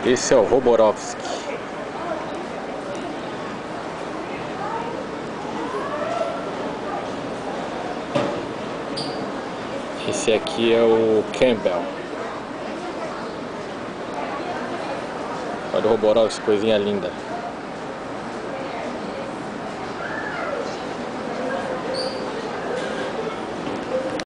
Esse é o Roborovski. Esse aqui é o Campbell. Olha o Roborovski, coisinha linda.